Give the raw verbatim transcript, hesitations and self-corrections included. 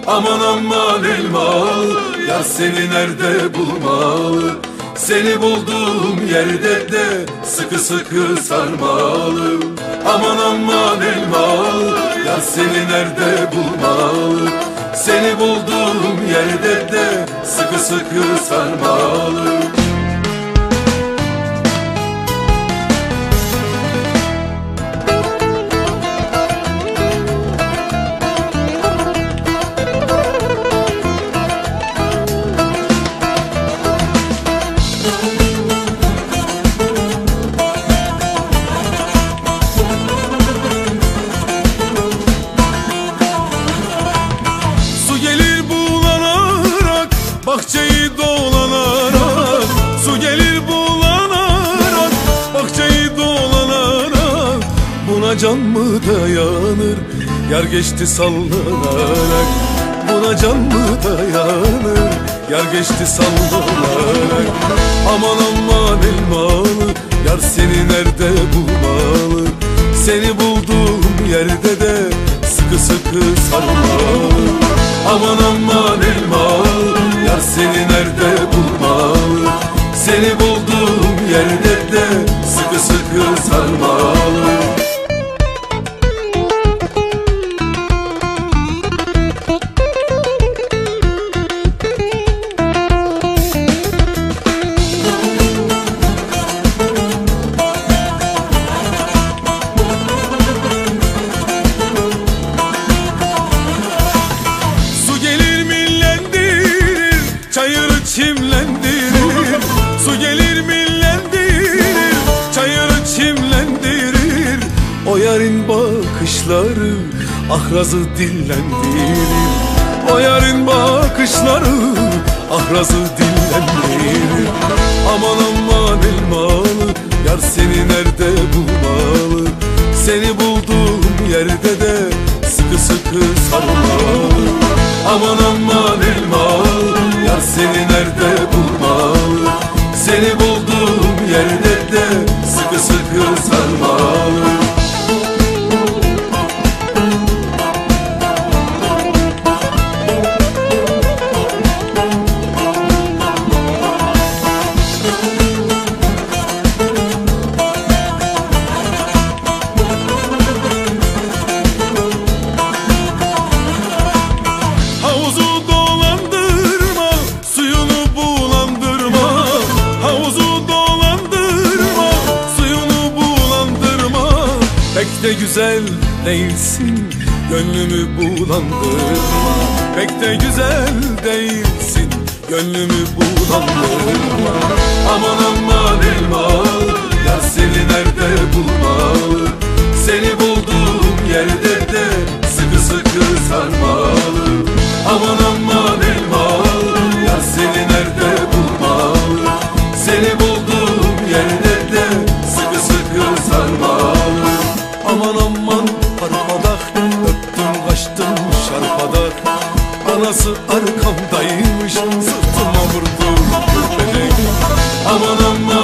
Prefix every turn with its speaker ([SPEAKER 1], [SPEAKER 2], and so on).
[SPEAKER 1] Aman aman elmalı, yar seni nerede bulmalı? Seni bulduğum yerde de sıkı sıkı sarmalı. Aman aman elmalı, yar seni nerede bulmalı? Seni bulduğum yerde de sıkı sıkı sarmalı.
[SPEAKER 2] Bahçeyi dolanarak, su gelir bulanarak, bahçeyi dolanarak, buna can mı dayanır? Yar geçti sallanarak, buna can mı dayanır? Yar geçti sallanarak. Aman aman elmalı, yar seni nerede bulmalı? Seni bulduğum yerde de sıkı sıkı sarmalı. Aman aman elmalı, yar seni nerede bulmalı? Seni bulduğum yerde de sıkı sıkı sarmalı. Çimlendirir, su gelir millendirir, çayırı çimlendirir. O yarın bakışları ahrazı dillendirir. O yarın bakışları ahrazı dillendirir. Aman aman elmalı, yar seni nerede bulmalı? Seni bulduğum yerde de sıkı sıkı sarmalı. Aman aman elmalı, yar seni nerede bulmalı? Seni bulduğum yerde de sıkı sıkı sarmalı. Pek de güzel değilsin, gönlümü bulandırma. Pek de güzel değilsin, gönlümü bulandırma. Aman aman elmalı, yar seni nerede bulmalı? Seni bulduğum yerde de sıkı sıkı sarmalı. Aman aman elmalı, yar seni nerede bulmalı? Seni bulduğum yerde de sıkı sıkı sarmalı. Aman aman arpadak, öptüm kaçtım şarpadak. Anası arkamdaymış, sırtıma vurdu köpek. Aman aman